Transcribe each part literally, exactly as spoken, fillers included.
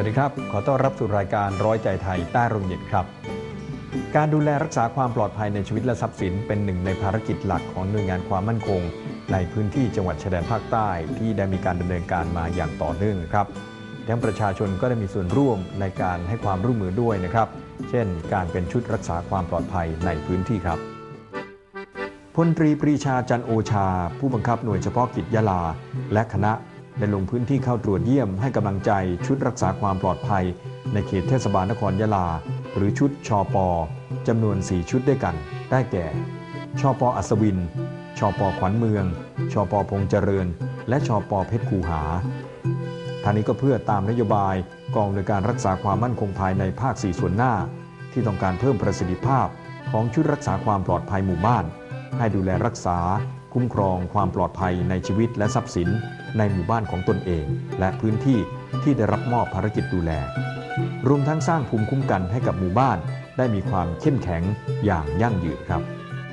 วัสดีครับขอต้อนรับสู่รายการร้อยใจไทยใต้ร่มเย็นครับการดูแลรักษาความปลอดภัยในชีวิตและทรัพย์สินเป็นหนึ่งในภารกิจหลักของหน่วยงานความมั่นคงในพื้นที่จังหวัดชายแดนภาคใต้ที่ได้มีการดำเนินการมาอย่างต่อเนื่องครับทั้งประชาชนก็ได้มีส่วนร่วมในการให้ความร่วมมือด้วยนะครับเช่นการเป็นชุดรักษาความปลอดภัยในพื้นที่ครับพลตรีปรีชาจันโอชาผู้บังคับหน่วยเฉพาะกิจยะลาและคณะได้ลงพื้นที่เข้าตรวจเยี่ยมให้กำลังใจชุดรักษาความปลอดภัยในเขตเทศบาลนครยะลาหรือชุดชป.จำนวนสี่ชุดด้วยกันได้แก่ชป.อัศวินชป.ขวัญเมืองชป.พงษ์เจริญและชป.เพชรคูหาทางนี้ก็เพื่อตามนโยบายกองอำนวยการรักษาความมั่นคงภายในภาคสี่ส่วนหน้าที่ต้องการเพิ่มประสิทธิภาพของชุดรักษาความปลอดภัยหมู่บ้านให้ดูแลรักษาคุ้มครองความปลอดภัยในชีวิตและทรัพย์สินในหมู่บ้านของตนเองและพื้นที่ที่ได้รับมอบภารกิจดูแลรวมทั้งสร้างภูมิคุ้มกันให้กับหมู่บ้านได้มีความเข้มแข็งอย่างยั่งยืนครับ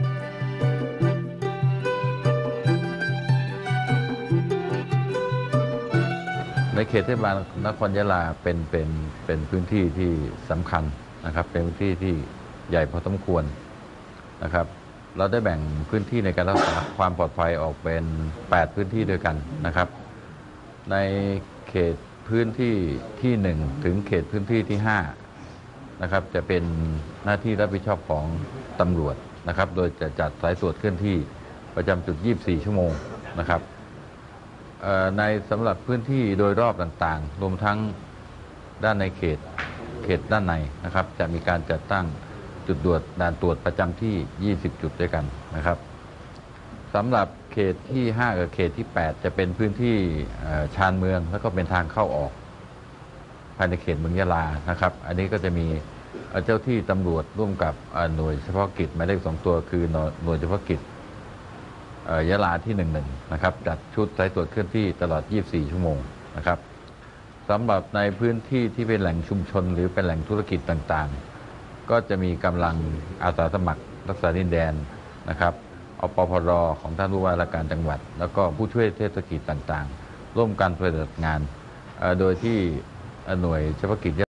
ในเขตเทศบาลนครยะลาเป็นเป็นเป็นพื้นที่ที่สำคัญนะครับเป็นพื้นที่ที่ใหญ่พอสมควรนะครับเราได้แบ่งพื้นที่ในการรักษาความปลอดภัยออกเป็นแปดพื้นที่ด้วยกันนะครับในเขตพื้นที่ที่หนึ่งถึงเขตพื้นที่ที่ห้านะครับจะเป็นหน้าที่รับผิดชอบของตำรวจนะครับโดยจะจัดสายตรวจเคลื่อนที่ประจำจุดยี่สิบสี่ชั่วโมงนะครับในสำหรับพื้นที่โดยรอบต่างๆรวมทั้งด้านในเขตเขตด้านในนะครับจะมีการจัดตั้งจุดตรวจด่านตรวจประจำที่ยี่สิบจุดด้วยกันนะครับสำหรับเขตที่ห้ากับเขตที่แปดจะเป็นพื้นที่ชานเมืองแล้วก็เป็นทางเข้าออกภายในเขตเมืองยะลานะครับอันนี้ก็จะมีเจ้าที่ตำรวจร่วมกับหน่วยเฉพาะกิจหมายเลขสองตัวคือหน่วยเฉพาะกิจยะลาที่หนึ่งหนึ่งนะครับจัดชุดสายตรวจเคลื่อนที่ตลอดยี่สิบสี่ชั่วโมงนะครับสำหรับในพื้นที่ที่เป็นแหล่งชุมชนหรือเป็นแหล่งธุรกิจต่างๆก็จะมีกำลังอาสาสมัครรักษาดินแดนนะครับอปพรของท่านผู้ว่าราชการจังหวัดแล้วก็ผู้ช่วยเทศกิจต่างๆร่วมกันปฏิบัติงานโดยที่หน่วยเฉพาะกิจ